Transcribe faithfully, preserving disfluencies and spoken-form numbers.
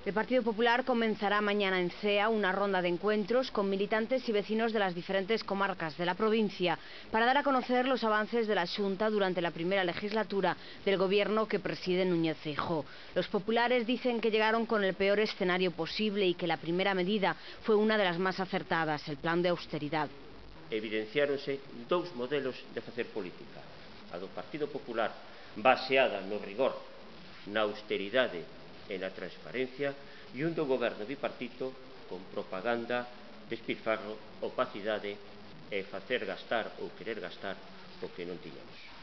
El Partido Popular comenzará mañana en Cea una ronda de encuentros con militantes y vecinos de las diferentes comarcas de la provincia para dar a conocer los avances de la Xunta durante la primera legislatura del gobierno que preside Núñez Feijóo. Los populares dicen que llegaron con el peor escenario posible y que la primera medida fue una de las más acertadas, el plan de austeridad. Evidenciáronse dous modelos de facer política. A do Partido Popular baseada no rigor, na austeridade e na transparencia, e un do goberno bipartito con propaganda, despilfarro, opacidade e facer gastar ou querer gastar o que non tiñamos.